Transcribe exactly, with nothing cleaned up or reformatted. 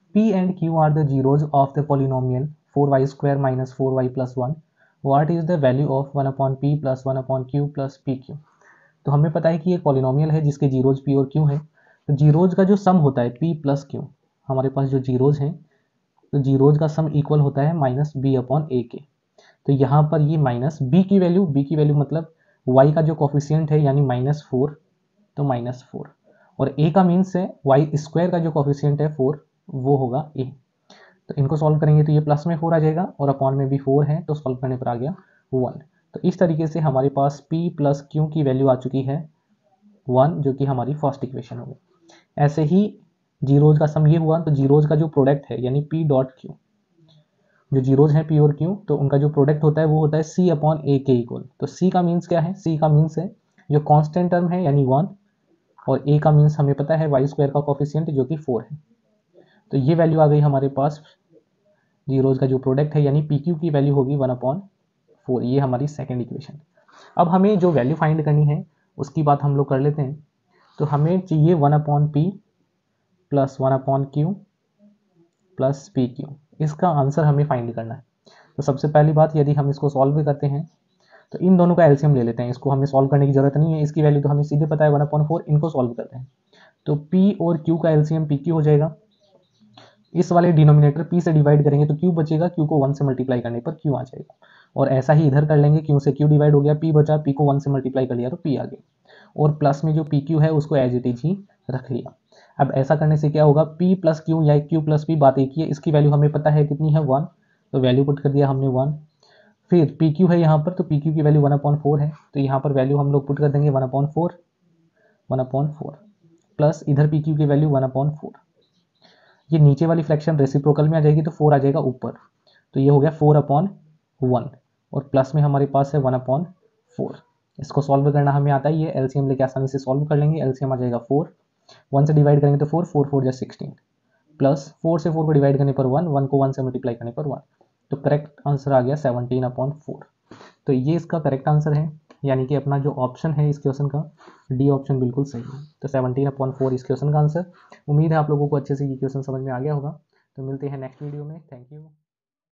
P and Q are the zeros of the polynomial four y square minus four y plus one. What is the value of one upon P plus one upon Q plus P Q? तो हमें पता है कि ये polynomial है जिसके zeros P और Q है। तो जीरोज का जो सम होता है P प्लस Q, हमारे पास जो जीरोज हैं तो जीरोज का सम इक्वल होता है माइनस बी अपॉन ए के। तो यहाँ पर ये माइनस बी की वैल्यू, बी की वैल्यू मतलब y का जो कॉफिशियंट है यानी माइनस फोर, तो माइनस फोर, और a का मीन्स है वाई स्क्वायर का जो कॉफिशियंट है फोर, वो होगा a। तो इनको सॉल्व करेंगे तो ये प्लस में फोर आ जाएगा और अपॉन में भी फोर है, तो सॉल्व करने पर आ गया वन। तो इस तरीके से हमारे पास p प्लस क्यू की वैल्यू आ चुकी है वन, जो कि हमारी फर्स्ट इक्वेशन होगी। ऐसे ही जीरोज का सम ये हुआ, तो जीरोज का जो प्रोडक्ट है यानी p डॉट क्यू, जो जीरोज हैं p और q, तो उनका जो प्रोडक्ट होता है वो होता है c अपॉन ए के इक्वल। तो c का मीन्स क्या है? c का मीन्स है जो कांस्टेंट टर्म है यानी वन, और a का मीन्स हमें पता है वाई स्क्वायर का कोफिशिएंट जो कि फोर है। तो ये वैल्यू आ गई हमारे पास, जीरोज का जो प्रोडक्ट है यानी पी क्यू की वैल्यू होगी वन अपॉन फोर। ये हमारी सेकेंड इक्वेशन। अब हमें जो वैल्यू फाइंड करनी है उसकी बात हम लोग कर लेते हैं। तो हमें चाहिए one upon P plus one upon Q plus P Q, इसका आंसर हमें फाइंड करना है। तो सबसे पहली बात, यदि हम इसको सॉल्व करते हैं तो इन दोनों का एलसीएम ले लेते हैं। इसको हमें सॉल्व करने की जरूरत नहीं है, इसकी वैल्यू तो हमें सीधे पता है वन अपॉन फोर। इनको सॉल्व करते हैं तो p और q का एलसीएम पी क्यू हो जाएगा। इस वाले डिनोमिनेटर p से डिवाइड करेंगे तो q बचेगा, q को वन से मल्टीप्लाई करने पर q आ जाएगा। और ऐसा ही इधर कर लेंगे, q से q डिवाइड हो गया, p बचा, p को वन से मल्टीप्लाई कर लिया तो p आ गया। और प्लस में जो पी क्यू है उसको एज इट इज ही रख लिया। अब ऐसा करने से क्या होगा, p प्लस क्यू या q प्लस p, बात एक ही है। इसकी वैल्यू हमें पता है कितनी है, वन, तो वैल्यू पुट कर दिया हमने वन। फिर पी क्यू है यहाँ पर, तो पी क्यू की वैल्यू वन अपॉन फोर है, तो यहाँ पर वैल्यू हम लोग पुट कर देंगे one upon four, one upon four plus इधर पी क्यू की वैल्यू वन अपॉन फोर। ये नीचे वाली फ्रैक्शन रेसिप्रोकल में आ जाएगी तो फोर आ जाएगा ऊपर, तो ये हो गया फोर अपॉन वन, और प्लस में हमारे पास है वन अपॉन फोर। इसको सॉल्व करना हमें आता ही है, एलसीएम लेके आसानी से सॉल्व कर लेंगे। एलसीएम आ जाएगा फोर, वन से डिवाइड करेंगे तो फोर, फोर फोर जा सिक्सटीन, प्लस फोर से फोर को डिवाइड करने पर वन, वन को वन से मल्टीप्लाई करने पर वन, तो करेक्ट आंसर आ गया सेवनटीन अपॉन फोर। तो ये इसका करेक्ट आंसर है, यानी कि अपना जो ऑप्शन है इस क्वेश्चन का, डी ऑप्शन बिल्कुल सही है। तो सेवनटीन अपॉन फोर इस क्वेश्चन का आंसर। उम्मीद है आप लोगों को अच्छे से ये क्वेश्चन समझ में आ गया होगा। तो मिलते हैं नेक्स्ट वीडियो में। Thank you.